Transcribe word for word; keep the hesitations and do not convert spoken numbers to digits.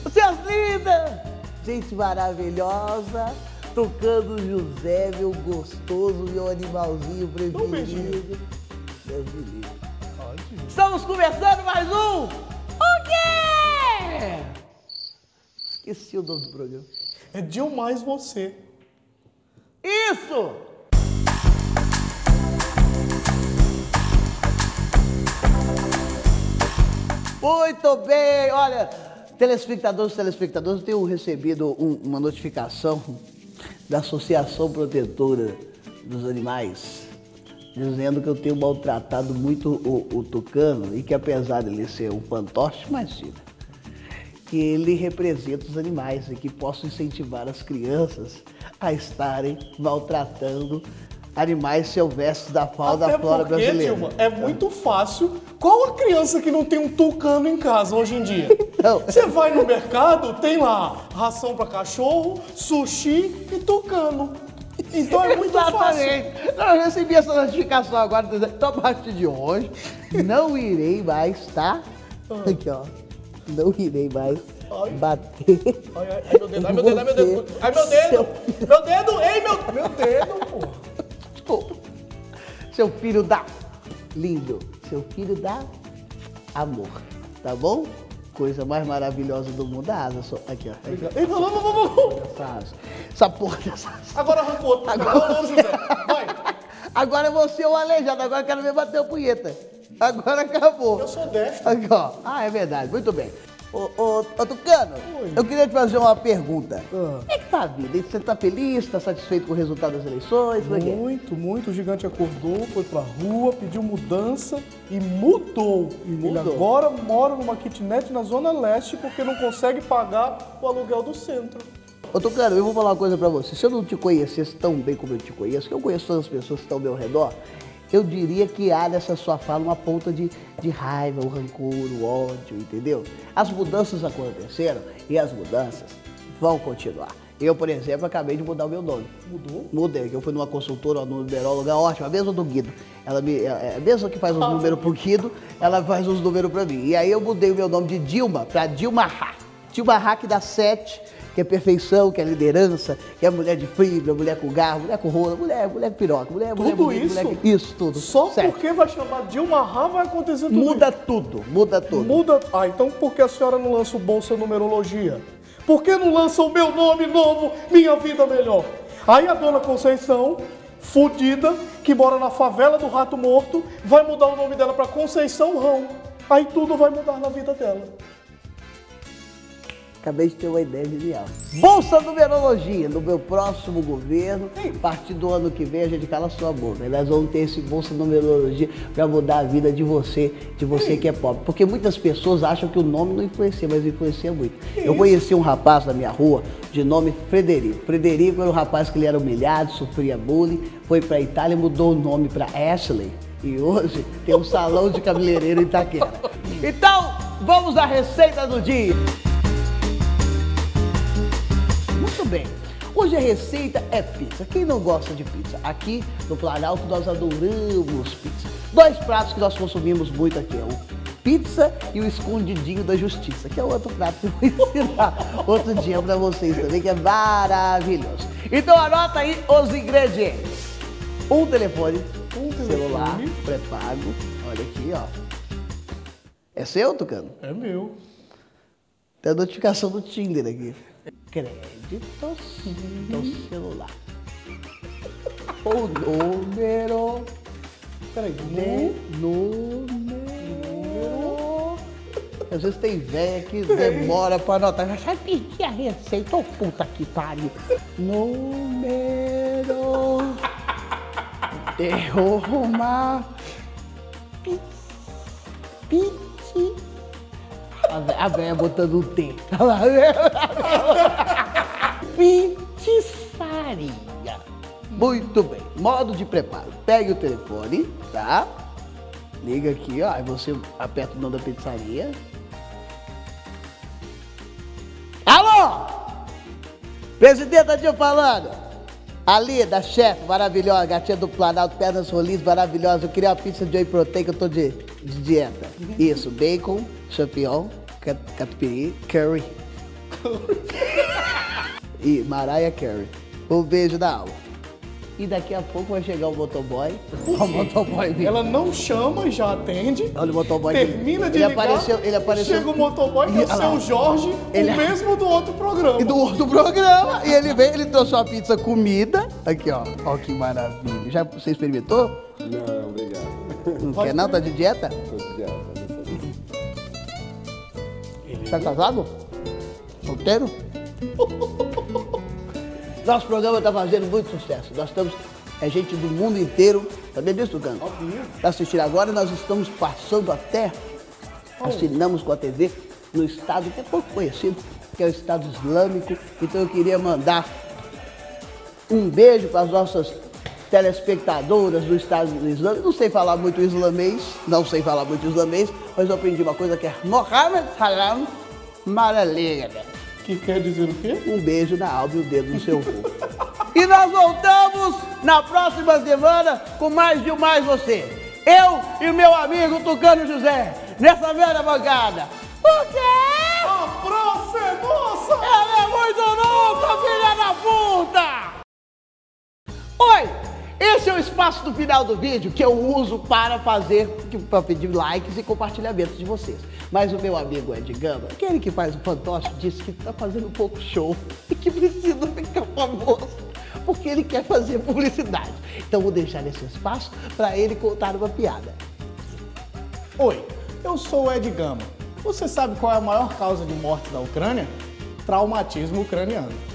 Vocês lindas! Gente maravilhosa, tocando José, meu gostoso, meu animalzinho preferido. Deus me livre. Estamos começando mais um... O quê? Esqueci o nome do programa. É Demais Você. Isso! Muito bem, olha, telespectadores e telespectadores, eu tenho recebido um, uma notificação da Associação Protetora dos Animais, dizendo que eu tenho maltratado muito o, o tucano e que apesar de ele ser um fantoche, imagina, que ele representa os animais e que posso incentivar as crianças a estarem maltratando animais silvestres da fauna da flora porque, brasileira. Dilma, é muito fácil. Qual a criança que não tem um tucano em casa hoje em dia? Então, você vai no mercado, tem lá ração para cachorro, sushi e tucano. Então é muito exatamente. fácil. Não, eu recebi essa notificação agora, então a partir de hoje, não irei mais, tá? Aqui, ó. Não irei mais Ai. bater. Ai, ai, ai, meu dedo, ai, meu dedo, ai, meu dedo. Ai, meu dedo. Meu dedo, ei, meu, meu dedo, pô. Desculpa. Seu filho da... Lindo. Seu filho da... Amor. Tá bom? Coisa mais maravilhosa do mundo. A asa só... Aqui, ó. Ei, não, não, não, não, não. Essa asa. Essa porra dessa asa. Agora arrancou. Agora- Agora não, José. Vai. Agora é você o aleijado. Agora eu quero ver bater o punheta. Agora acabou. Eu sou destro. Aqui, ó. Ah, é verdade. Muito bem. Ô, ô, ô Tucano, Oi. eu queria te fazer uma pergunta. Ah. Como é que tá a vida? hein? Você tá feliz? Tá satisfeito com o resultado das eleições? Como é que é? Muito, muito. O gigante acordou, foi pra rua, pediu mudança e mudou. Ele Mudou. agora mora numa kitnet na Zona Leste porque não consegue pagar o aluguel do centro. Ô Tucano, eu vou falar uma coisa pra você. Se eu não te conhecesse tão bem como eu te conheço, que eu conheço todas as pessoas que estão ao meu redor, eu diria que há nessa sua fala uma ponta de, de raiva, o rancor, o ódio, entendeu? As mudanças aconteceram e as mudanças vão continuar. Eu, por exemplo, acabei de mudar o meu nome. Mudou? Mudei, que eu fui numa consultora, uma numeróloga ótima, a mesma do Guido. Ela me, é a mesma que faz os Ah. números pro Guido, ela faz os números pra mim. E aí eu mudei o meu nome de Dilma pra Dilma Rá. Dilma Rá que dá sete, que é perfeição, que é liderança, que é mulher de fibra, mulher com garro, mulher com rola, mulher, mulher piroca, mulher, mulher Tudo bonita, isso? mulher que... Isso, tudo. Só Sete. porque vai chamar Dilma Rá vai acontecer tudo Muda tudo, muda isso. tudo. Muda. Ah, então por que a senhora não lança o Bolsa Numerologia? Por que não lança o meu nome novo, Minha Vida Melhor? Aí a dona Conceição, fudida, que mora na favela do Rato Morto, vai mudar o nome dela pra Conceição Rão. Aí tudo vai mudar na vida dela. Acabei de ter uma ideia genial. Bolsa Numerologia, no meu próximo governo, a partir do ano que vem a gente cala a sua boca. Nós vamos ter esse Bolsa Numerologia para mudar a vida de você, de você que é pobre. Porque muitas pessoas acham que o nome não influencia, mas influencia muito. Eu conheci um rapaz na minha rua de nome Frederico. Frederico era um rapaz que ele era humilhado, sofria bullying, foi para a Itália e mudou o nome para Ashley. E hoje tem um salão de cabeleireiro em Itaquera. Então, vamos à receita do dia. Muito bem, hoje a receita é pizza. Quem não gosta de pizza? Aqui no Planalto nós adoramos pizza. Dois pratos que nós consumimos muito aqui, é o pizza e o escondidinho da justiça, que é outro prato que eu vou ensinar outro dia pra vocês também, que é maravilhoso. Então anota aí os ingredientes. Um telefone, Um celular telefone. pré-pago, olha aqui, ó. É seu, Tucano? É meu. Tem a notificação do Tinder aqui. Créditos do celular. O número Peraí, de no... número. Às vezes tem velha que demora pra anotar. Vai só pedir a receita. Ô puta que pariu. Número de uma pizza. Pizza. A vé- A velha botando um T. Pizzaria. Muito bem. Modo de preparo. Pegue o telefone, tá? Liga aqui, ó. Aí você aperta o nome da pizzaria. Alô? Presidenta Dilma falando. Ali, da chefe, maravilhosa, gatinha do Planalto, pernas rolis, maravilhosa. Eu queria uma pizza de whey protein que eu tô de, de dieta. Isso, bacon, champignon, cat- catupiry, curry, E Mariah Carey. Um beijo da alma. E daqui a pouco vai chegar o motoboy. O motoboy vem. Ela não chama e já atende. Olha o motoboy. Termina de ele ligar. Apareceu, ele apareceu. Chega o motoboy, que é o seu Jorge, ele... o mesmo do outro programa. E do outro programa. E ele veio, ele trouxe uma pizza comida. Aqui, ó. Ó que maravilha. Já você experimentou? Não, obrigado. Não quer não? Tá de dieta? Tô de dieta. Tá casado? Solteiro? Nosso programa está fazendo muito sucesso. Nós estamos, é gente do mundo inteiro, sabia disso, Tucano? Para assistir agora, nós estamos passando até, assinamos com a T V no estado que é pouco conhecido, que é o Estado Islâmico. Então eu queria mandar um beijo para as nossas telespectadoras do Estado Islâmico. Não sei falar muito islamês, não sei falar muito islamês, mas eu aprendi uma coisa que é Mohammed Salam Maralega. Que quer dizer o quê? Um beijo na alma e o dedo no seu cu. E nós voltamos na próxima semana com mais de um Mais Você. Eu e meu amigo Tucano José, nessa velha bancada. O quê? A praça é nossa! Ela é muito louca, filha da puta! Oi! Esse é o espaço do final do vídeo que eu uso para fazer, para pedir likes e compartilhamentos de vocês. Mas o meu amigo Ed Gama, aquele que faz o fantoche, disse que está fazendo pouco show e que precisa ficar famoso, porque ele quer fazer publicidade. Então vou deixar esse espaço para ele contar uma piada. Oi, eu sou o Ed Gama. Você sabe qual é a maior causa de morte da Ucrânia? Traumatismo ucraniano.